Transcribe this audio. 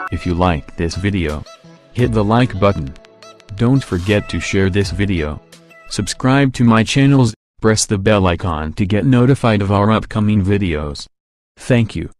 If you like this video, hit the like button. Don't forget to share this video. Subscribe to my channels, press the bell icon to get notified of our upcoming videos. Thank you.